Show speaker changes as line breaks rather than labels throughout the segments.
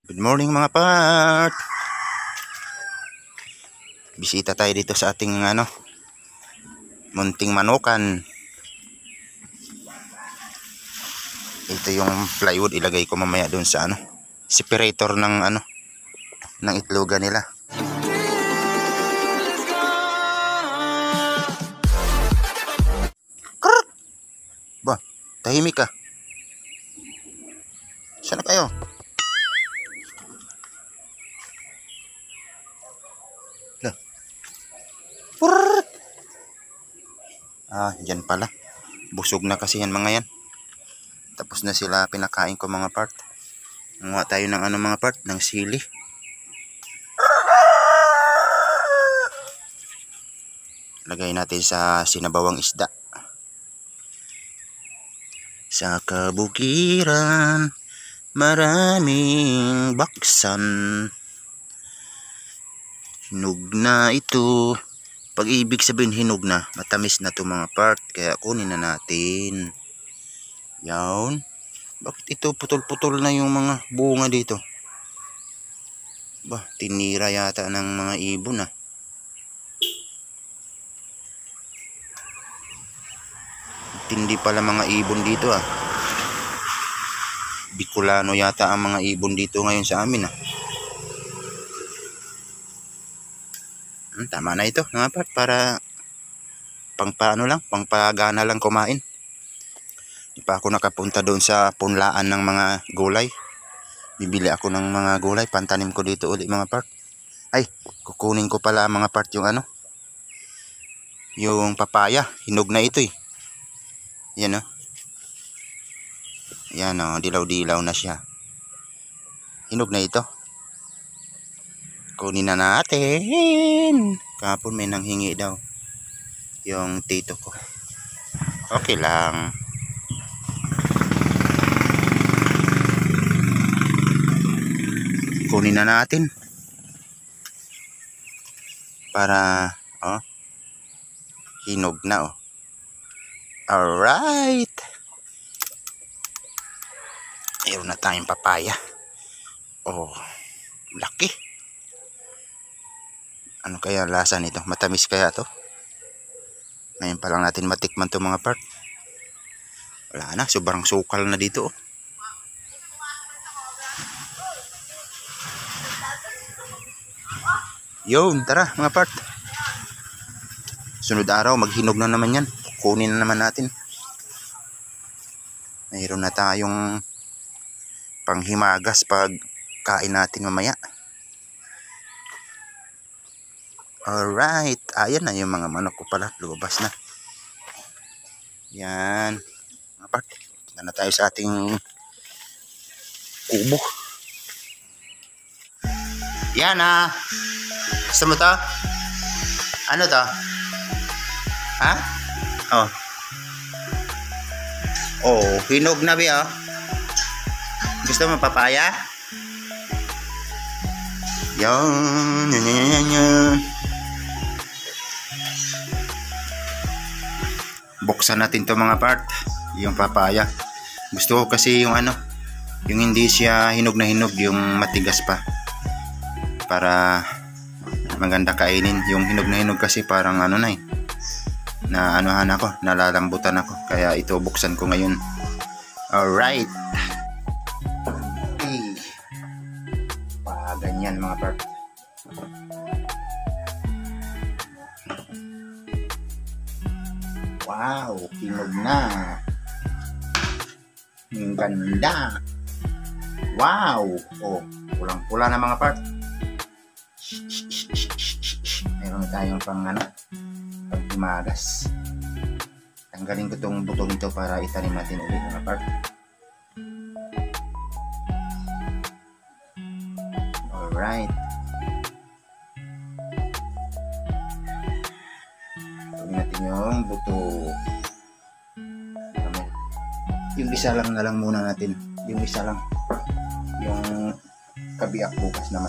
Good morning mga part. Bisita tayo dito sa ating munting manukan. Ito yung plywood, ilagay ko mamaya doon sa separator ng ng itlogan nila. Krrrt! Ba, tahimik ka. Sana kayo? Dyan pala. Busog na kasi yan mga yan. Tapos na sila pinakain ko mga part. Nanguha tayo ng mga part, ng sili. Lagay natin sa sinabawang isda. Sa kabukiran, maraming baksan. Hinog na ito. Pag ibig sabihin hinog na, matamis na to mga part, kaya kunin na natin. Yan. Bakit ito putol-putol na yung mga bunga dito? Bah, tinira yata ng mga ibon . Tindi pala mga ibon dito . Bicolano yata ang mga ibon dito ngayon sa amin . Tama na ito mga part, para pangpagana lang kumain. Di pa ako nakapunta doon sa punlaan ng mga gulay. Bibili ako ng mga gulay, pantanim ko dito ulit mga part. Ay, kukunin ko pala mga part yung yung papaya, hinog na ito . Yan yan dilaw-dilaw na siya. Hinog na ito. Kunin na natin. Kahapon may nanghingi daw yung tito ko. Okay lang. Kunin na natin. Para hinog na . Alright. Mayroon na tayong papaya. Laki. Ano kaya lasa nito? Matamis kaya to? Ngayon pa lang natin matikman to mga part. Wala na, sobrang sukal na dito . Yun, tara mga part. Sunod araw maghinog na naman yan. Kunin na naman natin. Mayroon na tayong panghimagas pag kain natin mamaya. Alright, ayan na yung mga manok ko pala, lumabas na. Yan. Mga part, na tayo sa ating kubo. Yan . Gusto mo to? Ano to? Ha? Hinog na ba ? Gusto mo papaya? Yan. Buksan natin to mga part, yung papaya. Gusto ko kasi yung yung hindi siya hinog na hinog, yung matigas pa, para maganda kainin. Yung hinog na hinog kasi parang na ako, nalalambutan ako, kaya ito buksan ko ngayon. Alright. Ganyan mga part. Wow, hinog na. Ang ganda. Wow. Pulang-pula na mga part. Meron tayong paghimagas. Tanggalin ko tong buto nito para itanim natin ulit mga part. Alright. Tawin natin yung buto. Yung isa lang na lang muna natin. Yung isa lang. Yung kabiyak bukas naman.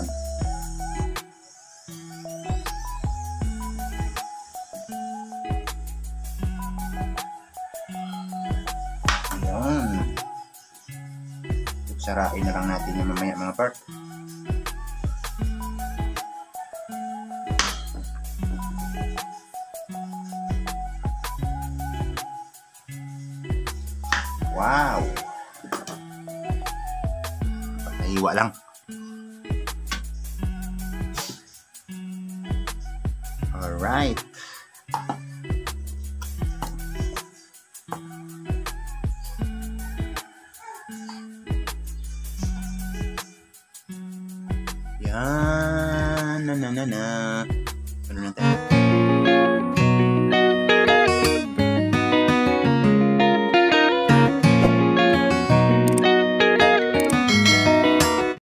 Sarain na lang natin yung mamaya mga part. Wow! Nahiwa lang. Alright. Yan. Ano na tayo?